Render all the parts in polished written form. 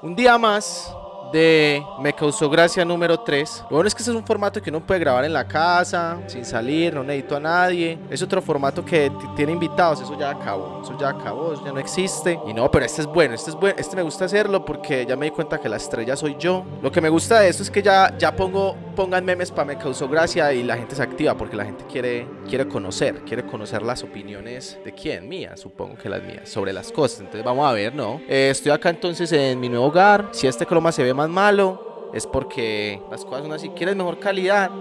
Un día más de Me Causó Gracia número 3. Lo bueno es que este es un formato que uno puede grabar en la casa, sin salir, no necesito a nadie. Es otro formato que tiene invitados, eso ya acabó, eso ya no existe. Y no, pero este es bueno, este me gusta hacerlo porque ya me di cuenta que la estrella soy yo. Lo que me gusta de esto es que ya pongan memes para Me Causó Gracia y la gente se activa porque la gente quiere conocer las opiniones de quién, mías, supongo que las mías, sobre las cosas. Entonces vamos a ver, ¿no? Estoy acá entonces en mi nuevo hogar. Si este croma se ve más malo, es porque las cosas son así. ¿Quieres mejor calidad?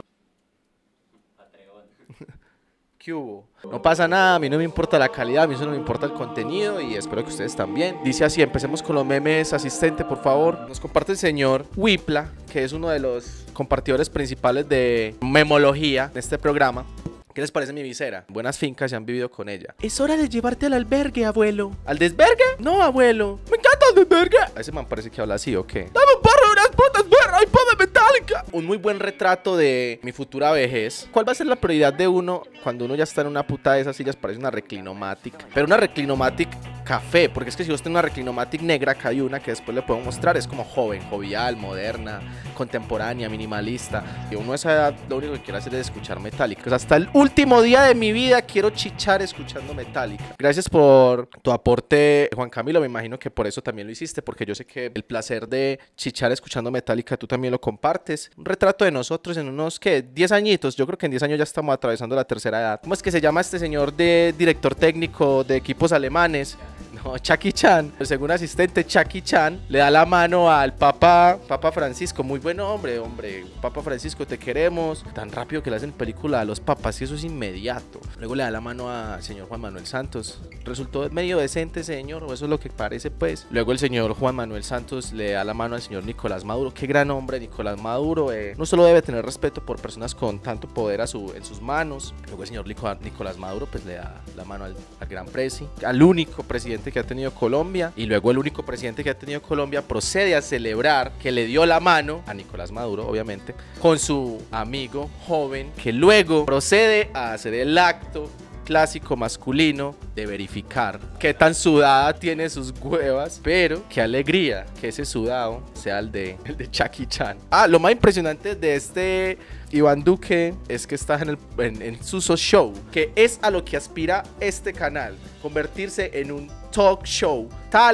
¿Qué hubo? No pasa nada, a mí no me importa la calidad, a mí solo me importa el contenido y espero que ustedes también. Dice así, empecemos con los memes. Asistente, por favor. Nos comparte el señor Wipla, que es uno de los compartidores principales de memología de este programa. ¿Qué les parece mi visera? Buenas fincas y han vivido con ella. Es hora de llevarte al albergue, abuelo. ¿Al desvergue? No, abuelo. Me encanta el desvergue. A ese man parece que habla así, ¿o qué? Dame un porro de unas putas perras y ponme metálica. Un muy buen retrato de mi futura vejez. ¿Cuál va a ser la prioridad de uno cuando uno ya está en una puta de esas sillas? Parece una Reclinomatic. Pero una Reclinomatic café, porque es que si vos tenés una Reclinomatic negra, acá hay una que después le puedo mostrar. Es como joven, jovial, moderna, contemporánea, minimalista. Y uno a esa edad lo único que quiere hacer es escuchar Metallica. Pues hasta el último día de mi vida quiero chichar escuchando Metallica. Gracias por tu aporte, Juan Camilo. Me imagino que por eso también lo hiciste, porque yo sé que el placer de chichar escuchando Metallica tú también lo compartes. Un retrato de nosotros en unos, ¿qué? 10 añitos. Yo creo que en 10 años ya estamos atravesando la tercera edad. ¿Cómo es que se llama este señor de director técnico de equipos alemanes? No, Chucky Chan, el segundo asistente Chucky Chan le da la mano al Papa Francisco. Muy buen hombre, Papa Francisco, te queremos. Tan rápido que le hacen película a los papas y eso es inmediato. Luego le da la mano al señor Juan Manuel Santos. Resultó medio decente, señor, o eso es lo que parece, pues. Luego el señor Juan Manuel Santos le da la mano al señor Nicolás Maduro. Qué gran hombre, Nicolás Maduro. No solo debe tener respeto por personas con tanto poder en sus manos. Luego el señor Nicolás Maduro pues le da la mano al gran presi, al único presidente que ha tenido Colombia. Y luego el único presidente que ha tenido Colombia procede a celebrar que le dio la mano a Nicolás Maduro, obviamente, con su amigo joven, que luego procede a hacer el acto clásico masculino de verificar qué tan sudada tiene sus huevas, pero qué alegría que ese sudado sea el de Chucky Chan. Lo más impresionante de este Iván Duque es que está en su show, que es a lo que aspira este canal, convertirse en un talk show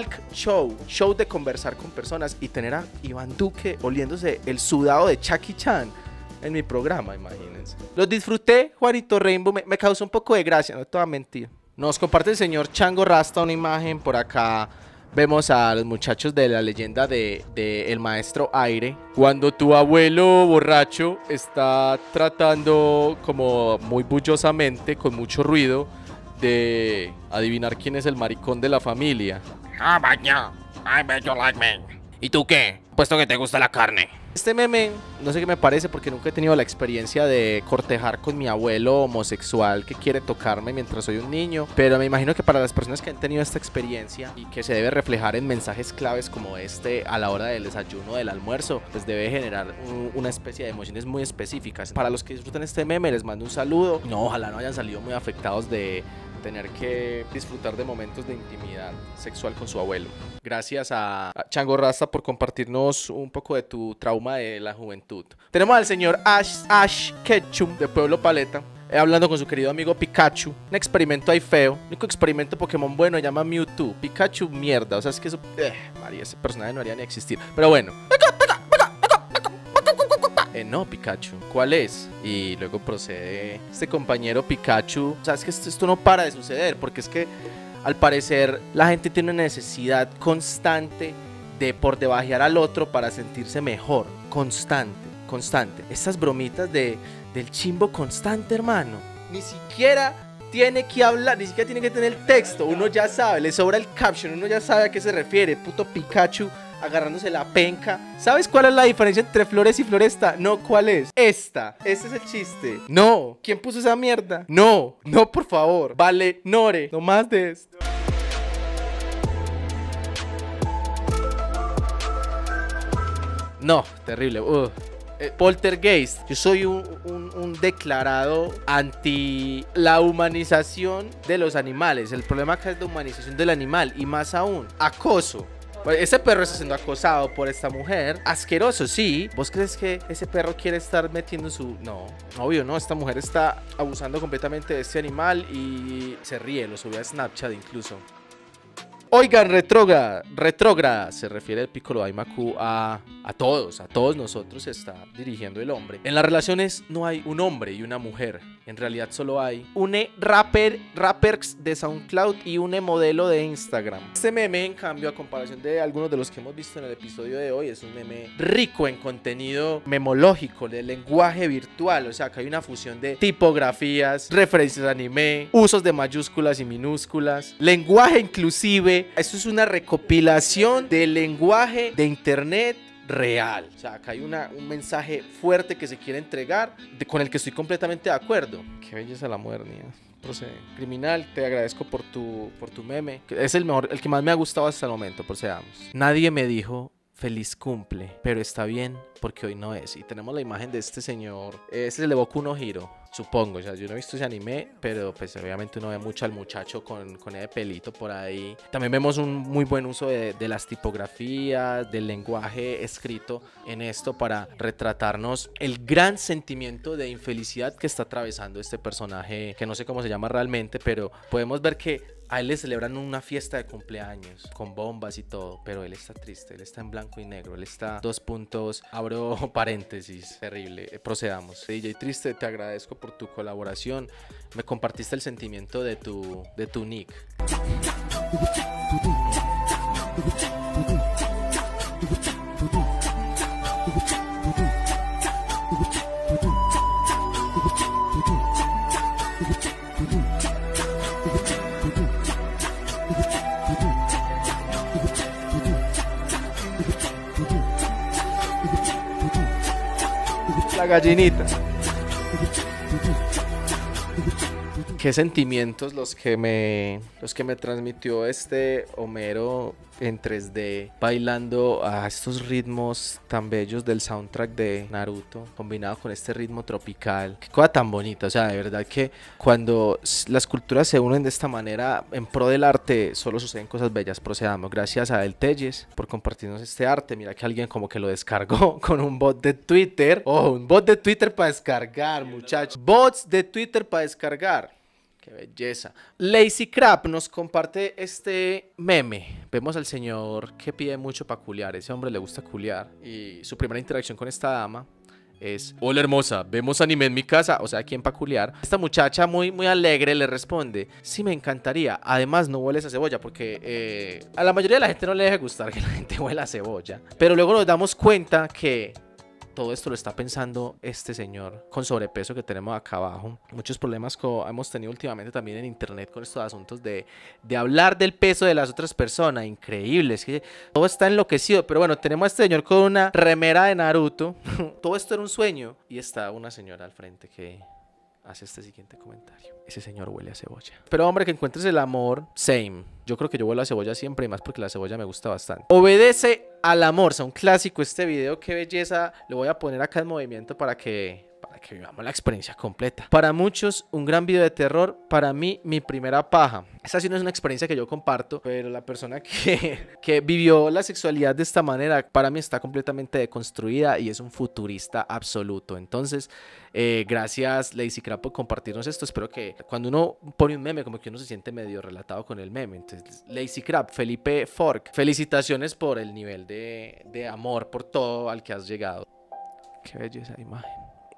de conversar con personas y tener a Iván Duque oliéndose el sudado de Chucky Chan en mi programa, imagínense. Los disfruté, Juanito Rainbow, me causó un poco de gracia, no te voy a mentir. Nos comparte el señor Chango Rasta una imagen por acá. Vemos a los muchachos de la leyenda de El Maestro Aire. Cuando tu abuelo borracho está tratando como muy bullosamente, con mucho ruido, de adivinar quién es el maricón de la familia. Ah, vaya, I bet you like me. ¿Y tú qué? Puesto que te gusta la carne. Este meme, no sé qué me parece porque nunca he tenido la experiencia de cortejar con mi abuelo homosexual que quiere tocarme mientras soy un niño, pero me imagino que para las personas que han tenido esta experiencia y que se debe reflejar en mensajes claves como este a la hora del desayuno o del almuerzo, pues debe generar una especie de emociones muy específicas. Para los que disfrutan este meme les mando un saludo. No, ojalá no hayan salido muy afectados de tener que disfrutar de momentos de intimidad sexual con su abuelo. Gracias a Chango Rasta por compartirnos un poco de tu trauma de la juventud. Tenemos al señor Ash Ketchum de Pueblo Paleta, hablando con su querido amigo Pikachu. Un experimento ahí feo. El único experimento Pokémon bueno se llama Mewtwo. Pikachu mierda, o sea, es que eso... María, ese personaje no haría ni existir. Pero bueno. No, Pikachu, ¿cuál es? Y luego procede este compañero Pikachu. O sea, es que esto no para de suceder, porque es que al parecer la gente tiene una necesidad constante de por debajear al otro para sentirse mejor. Constante. Estas bromitas del chimbo constante, hermano. Ni siquiera tiene que hablar, ni siquiera tiene que tener el texto. Uno ya sabe, le sobra el caption, uno ya sabe a qué se refiere. Puto Pikachu agarrándose la penca. ¿Sabes cuál es la diferencia entre flores y floresta? No, ¿cuál es? Esta. Este es el chiste. No. ¿Quién puso esa mierda? No, por favor. Vale, Nore. No más de esto. No, terrible. Poltergeist. Yo soy un declarado anti la humanización de los animales. El problema acá es la humanización del animal y más aún, acoso. Pues ese perro está siendo acosado por esta mujer. Asqueroso, sí. ¿Vos crees que ese perro quiere estar metiendo su...? No, obvio, no. Esta mujer está abusando completamente de este animal y se ríe, lo subió a Snapchat incluso. Oigan, retrógrada, se refiere el Piccolo Daimaku a todos nosotros se está dirigiendo el hombre. En las relaciones no hay un hombre y una mujer, en realidad solo hay une rappers de SoundCloud y une modelo de Instagram. Este meme, en cambio, a comparación de algunos de los que hemos visto en el episodio de hoy, es un meme rico en contenido memológico, de lenguaje virtual, o sea, que hay una fusión de tipografías, referencias a anime, usos de mayúsculas y minúsculas, lenguaje inclusive. Esto es una recopilación del lenguaje de internet real. O sea, acá hay un mensaje fuerte que se quiere entregar, con el que estoy completamente de acuerdo. Qué belleza la modernidad. Procede. Criminal, te agradezco por tu meme. Es el mejor, el que más me ha gustado hasta el momento. Procedamos. Nadie me dijo feliz cumple, pero está bien porque hoy no es. Y tenemos la imagen de este señor. Este es el de Boku no Hero, supongo. O sea, yo no he visto ese anime, pero pues obviamente uno ve mucho al muchacho con ese pelito por ahí. También vemos un muy buen uso de las tipografías, del lenguaje escrito en esto para retratarnos el gran sentimiento de infelicidad que está atravesando este personaje, que no sé cómo se llama realmente, pero podemos ver que a él le celebran una fiesta de cumpleaños con bombas y todo, pero él está triste, él está en blanco y negro, él está dos puntos, abro paréntesis, terrible. Procedamos. DJ Triste, te agradezco por tu colaboración, me compartiste el sentimiento de tu nick. La gallinita. Qué sentimientos los que me transmitió este Homero en 3D bailando a estos ritmos tan bellos del soundtrack de Naruto, combinado con este ritmo tropical. Qué cosa tan bonita. O sea, de verdad que cuando las culturas se unen de esta manera en pro del arte, solo suceden cosas bellas. Procedamos. Gracias a El Telles por compartirnos este arte. Mira que alguien como que lo descargó con un bot de Twitter. Oh, un bot de Twitter para descargar, muchachos. Bots de Twitter para descargar. Qué belleza. Lazy Crap nos comparte este meme. Vemos al señor que pide mucho para culiar. Ese hombre le gusta culiar. Y su primera interacción con esta dama es: hola hermosa, ¿vemos anime en mi casa? O sea, ¿quién pa' culiar? Esta muchacha muy alegre le responde: sí, me encantaría. Además, no hueles a cebolla, porque a la mayoría de la gente no le deja gustar que la gente huela a cebolla. Pero luego nos damos cuenta que todo esto lo está pensando este señor con sobrepeso que tenemos acá abajo. Muchos problemas hemos tenido últimamente también en internet con estos asuntos de hablar del peso de las otras personas. Increíble, es que todo está enloquecido. Pero bueno, tenemos a este señor con una remera de Naruto. Todo esto era un sueño. Y está una señora al frente que hace este siguiente comentario: ese señor huele a cebolla. Pero hombre, que encuentres el amor, same. Yo creo que yo huelo a cebolla siempre, y más porque la cebolla me gusta bastante. Obedece al amor. O sea, un clásico este video. Qué belleza. Lo voy a poner acá en movimiento para que vivamos la experiencia completa. Para muchos, un gran video de terror. Para mí, mi primera paja. Esa sí no es una experiencia que yo comparto, pero la persona que vivió la sexualidad de esta manera, para mí está completamente deconstruida y es un futurista absoluto. Entonces, gracias Lazy Crap por compartirnos esto. Espero que cuando uno pone un meme, como que uno se siente medio relatado con el meme. Entonces, Lazy Crap, Felipe Fork, felicitaciones por el nivel de amor por todo al que has llegado. Qué belleza de imagen.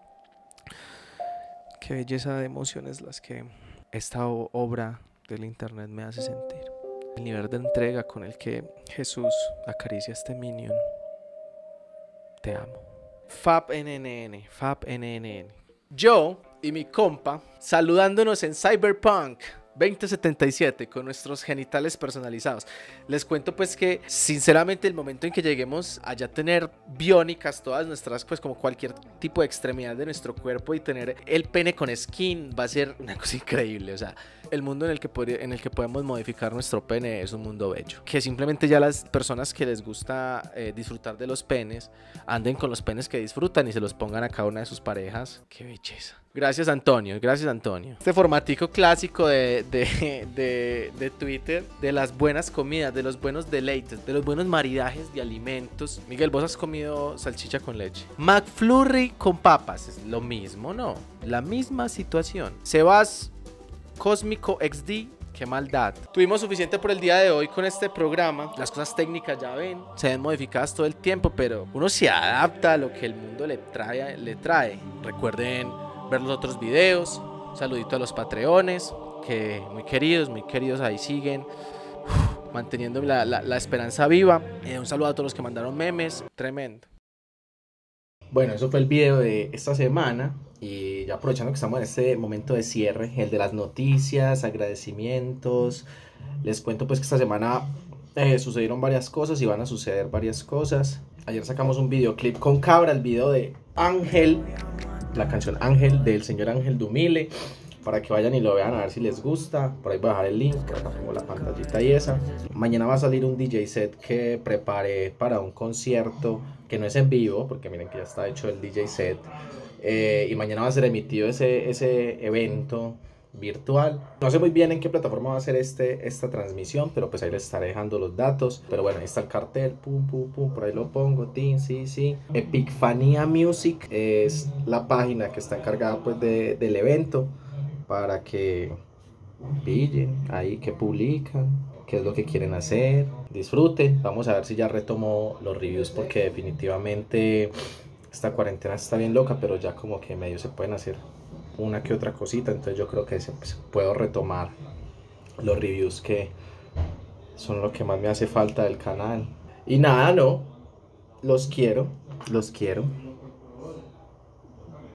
Qué belleza de emociones las que esta obra del internet me hace sentir. El nivel de entrega con el que Jesús acaricia a este minion. Te amo. FabNNN. Yo y mi compa saludándonos en Cyberpunk 2077 con nuestros genitales personalizados. Les cuento pues que sinceramente el momento en que lleguemos a ya tener biónicas todas nuestras, pues como cualquier tipo de extremidad de nuestro cuerpo, y tener el pene con skin, va a ser una cosa increíble. O sea, el mundo en el que podemos modificar nuestro pene es un mundo bello. Que simplemente ya las personas que les gusta disfrutar de los penes anden con los penes que disfrutan y se los pongan a cada una de sus parejas. Qué belleza. Gracias Antonio, gracias Antonio. Este formatico clásico de de Twitter, de las buenas comidas, de los buenos deleites, de los buenos maridajes de alimentos. Miguel, vos has comido salchicha con leche. McFlurry con papas, es lo mismo, ¿no? La misma situación. Sebas Cósmico XD, qué maldad. Tuvimos suficiente por el día de hoy con este programa. Las cosas técnicas ya ven, se ven modificadas todo el tiempo, pero uno se adapta a lo que el mundo le trae. Recuerden ver los otros videos. Saludito a los patreones, que muy queridos ahí siguen manteniendo la esperanza viva. Un saludo a todos los que mandaron memes, tremendo. Bueno, eso fue el video de esta semana. Y ya aprovechando que estamos en este momento de cierre, el de las noticias, agradecimientos, les cuento pues que esta semana sucedieron varias cosas y van a suceder varias cosas. Ayer sacamos un videoclip con Cabra, el video de Ángel, la canción Ángel del señor Ángel Dumile, para que vayan y lo vean a ver si les gusta. Por ahí voy a dejar el link, por acá pongo la pantallita y esa. Mañana va a salir un DJ set que preparé para un concierto que no es en vivo, porque miren que ya está hecho el DJ set. Y mañana va a ser emitido ese evento virtual. No sé muy bien en qué plataforma va a ser esta transmisión, pero pues ahí les estaré dejando los datos. Pero bueno, ahí está el cartel, pum, pum, pum, por ahí lo pongo, sí. Epifania Music es la página que está encargada pues del evento, para que pillen ahí, que publican, qué es lo que quieren hacer, disfruten. Vamos a ver si ya retomo los reviews, porque definitivamente esta cuarentena está bien loca, pero ya como que medio se pueden hacer una que otra cosita. Entonces yo creo que puedo retomar los reviews, que son lo que más me hace falta del canal. Y nada, no, los quiero.